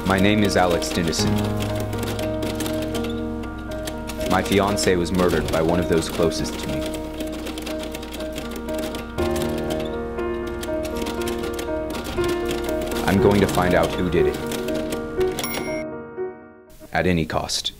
My name is Alex Dennison. My fiancée was murdered by one of those closest to me. I'm going to find out who did it. At any cost.